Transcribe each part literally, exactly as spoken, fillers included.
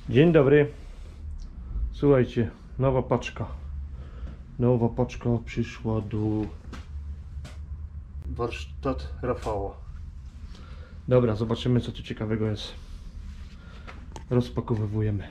Dzień dobry. Słuchajcie, nowa paczka. Nowa paczka przyszła do warsztat Rafała. Dobra, zobaczymy, co tu ciekawego jest. Rozpakowujemy.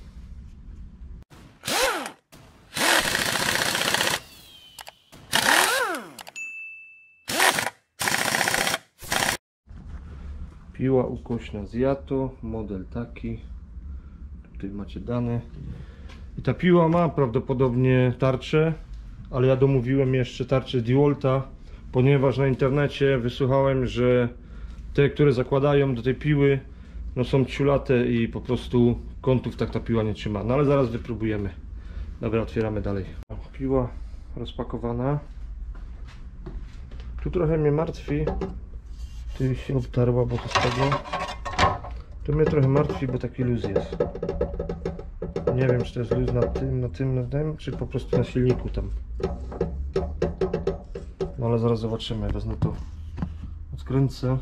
Piła ukośna z Yato, model taki. Tutaj macie dane. I ta piła ma prawdopodobnie tarczę, ale ja domówiłem jeszcze tarczę DeWalta, ponieważ na internecie wysłuchałem, że te, które zakładają do tej piły, no są ciulate i po prostu kątów tak ta piła nie trzyma. No ale zaraz wypróbujemy. Dobra, otwieramy dalej. Piła rozpakowana. Tu trochę mnie martwi. Tu się obtarła, bo to z tego. Tu mnie trochę martwi, bo taki luz jest. Nie wiem, czy to jest luz na tym, na tym, na tym, czy po prostu na silniku tam. No ale zaraz zobaczymy. Wezmę to, odkręcę.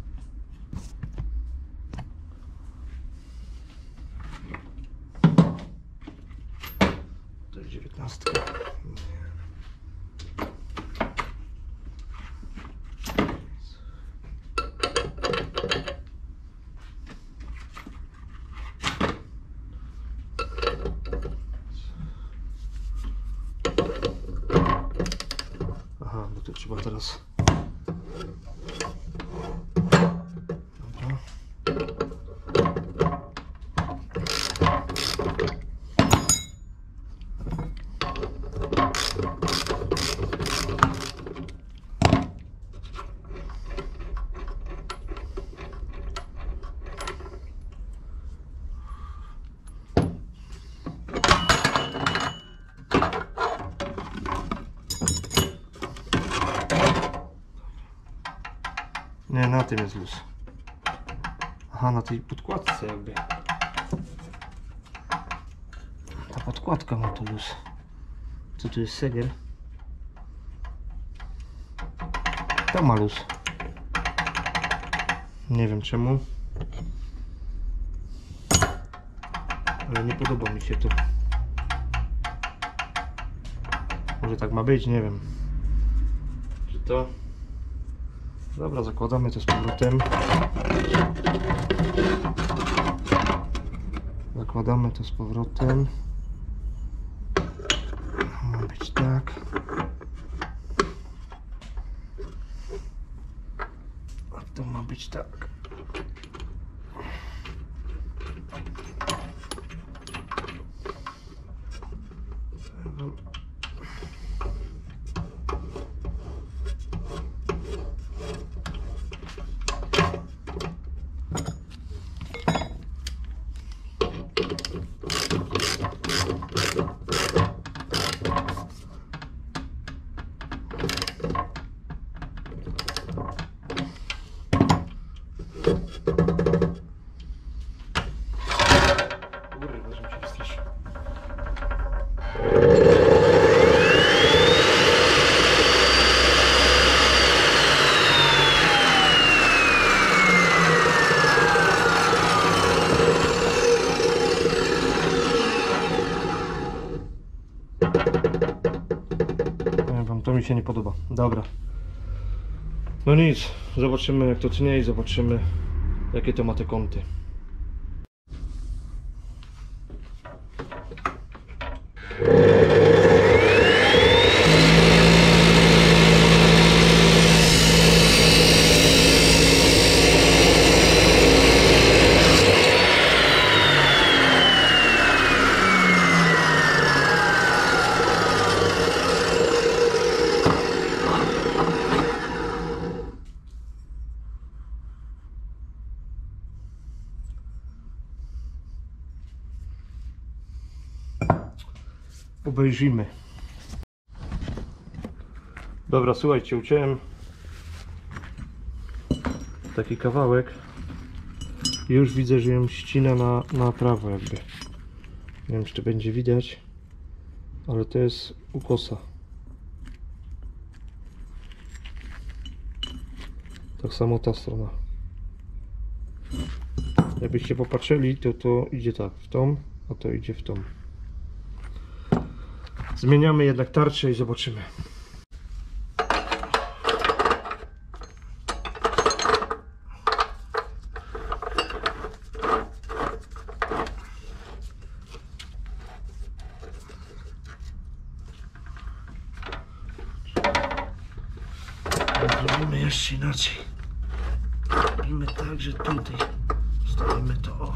To jest dziewiętnastka. Aha, bo to trzeba teraz. Dobra. Nie, na tym jest luz. Aha, na tej podkładce jakby. Ta podkładka ma tu luz. Co tu jest, segiel? To ma luz. Nie wiem czemu. Ale nie podoba mi się to. Może tak ma być, nie wiem. Czy to... Dobra, zakładamy to z powrotem. Zakładamy to z powrotem. Ma być tak. A to ma być tak. Kurwa, że mi się wystraszy. Powiem wam, to mi się nie podoba. Dobra. No nic, zobaczymy jak to tnie i zobaczymy jakie to ma te kąty. Obejrzymy. Dobra, słuchajcie, uciąłem taki kawałek i już widzę, że ją ścina na, na prawo jakby. Nie wiem, czy to będzie widać, ale to jest ukosa. Tak samo ta strona. Jakbyście popatrzyli, to to idzie tak w tą, a to idzie w tą. Zmieniamy jednak tarczę i zobaczymy. Zrobimy jeszcze inaczej. Robimy tak, że tutaj stawimy to. O.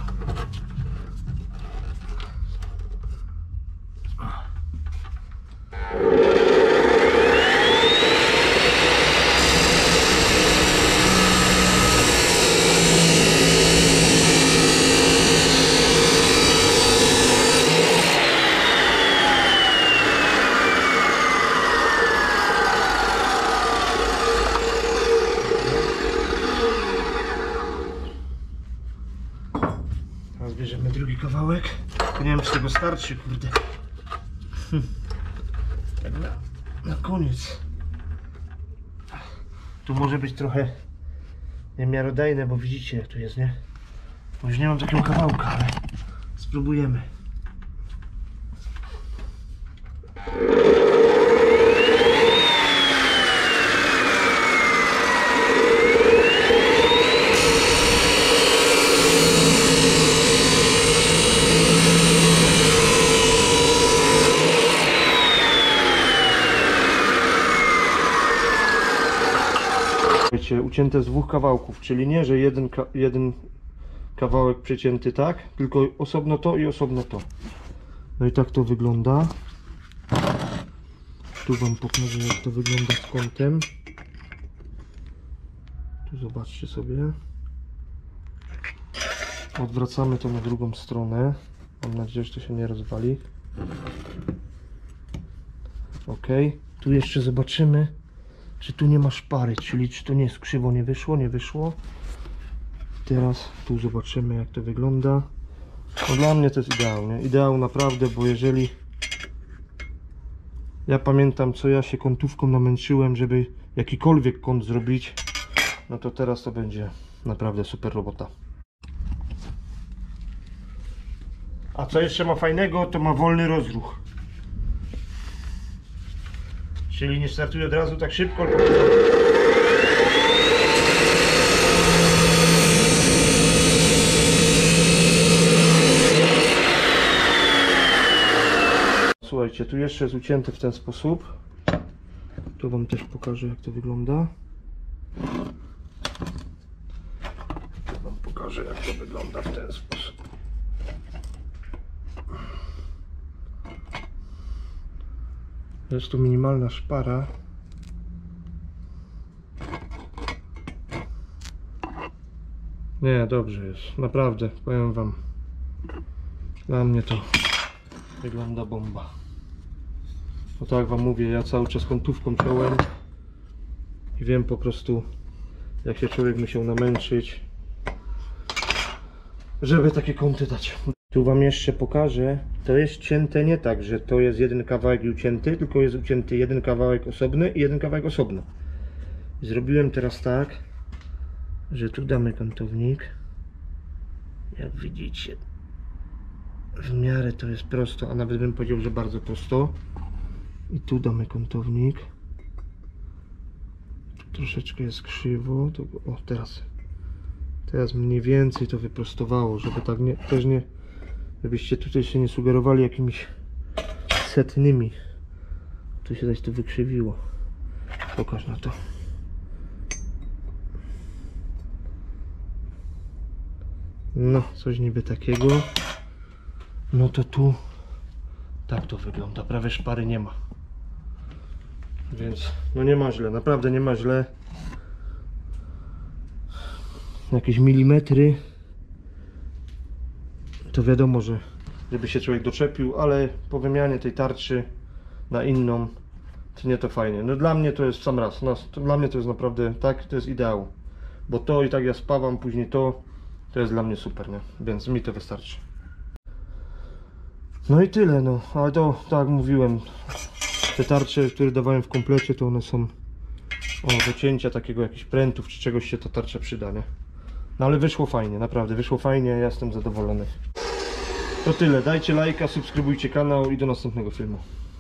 Teraz bierzemy drugi kawałek. Nie wiem, czy tego starczy, kurde. Tak na, na koniec. Tu może być trochę niemiarodajne, bo widzicie, jak tu jest, nie? Bo już nie mam takiego kawałka, ale spróbujemy. Wiecie, ucięte z dwóch kawałków, czyli nie, że jeden, ka jeden kawałek przecięty tak, tylko osobno to i osobno to. No i tak to wygląda. Tu wam pokażę, jak to wygląda z kątem. Tu zobaczcie sobie. Odwracamy to na drugą stronę. Mam nadzieję, że to się nie rozwali. Ok, tu jeszcze zobaczymy, czy tu nie ma szpary, czyli czy to nie jest krzywo, nie wyszło, nie wyszło. Teraz tu zobaczymy, jak to wygląda. No dla mnie to jest ideał, nie? Ideał naprawdę, bo jeżeli ja pamiętam, co ja się kątówką namęczyłem, żeby jakikolwiek kąt zrobić, no to teraz to będzie naprawdę super robota. A co jeszcze ma fajnego, to ma wolny rozruch. Czyli nie startuje od razu tak szybko, tylko... Słuchajcie, tu jeszcze jest ucięty w ten sposób. Tu wam też pokażę, jak to wygląda. Tu wam pokażę, jak to wygląda w ten sposób. Jest tu minimalna szpara. Nie, dobrze jest. Naprawdę, powiem wam. Dla mnie to wygląda bomba. No tak jak wam mówię, ja cały czas kątówką ciąłem i wiem po prostu, jak się człowiek musiał namęczyć, żeby takie kąty dać. Tu wam jeszcze pokażę. To jest cięte nie tak, że to jest jeden kawałek i ucięty, tylko jest ucięty jeden kawałek osobny i jeden kawałek osobno. Zrobiłem teraz tak, że tu damy kątownik. Jak widzicie, w miarę to jest prosto, a nawet bym powiedział, że bardzo prosto. I tu damy kątownik. Tu troszeczkę jest krzywo. To, o, teraz. Teraz mniej więcej to wyprostowało, żeby tak nie, też nie, żebyście tutaj się nie sugerowali jakimiś setnymi. Tu się coś to wykrzywiło. Pokaż na to. No, coś niby takiego. No to tu tak to wygląda. Prawie szpary nie ma. Więc no nie ma źle, naprawdę nie ma źle. Jakieś milimetry to wiadomo, że żeby się człowiek doczepił, ale po wymianie tej tarczy na inną to nie to fajnie. No dla mnie to jest w sam raz. No, to dla mnie to jest naprawdę tak, to jest ideał. Bo to i tak ja spawam, później to to jest dla mnie super, nie? Więc mi to wystarczy. No i tyle, no, ale to tak jak mówiłem, te tarcze, które dawałem w komplecie, to one są o, do cięcia takiego jakichś prętów czy czegoś się ta tarcza przyda, nie? No ale wyszło fajnie, naprawdę wyszło fajnie, ja jestem zadowolony. To tyle, dajcie lajka, subskrybujcie kanał i do następnego filmu.